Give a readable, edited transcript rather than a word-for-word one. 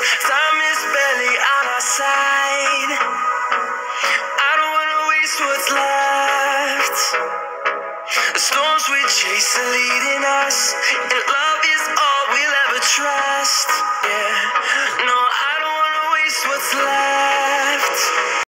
Time is barely on our side. I don't wanna waste what's left. The storms we chase are leading us, and love is all we'll ever trust. Yeah.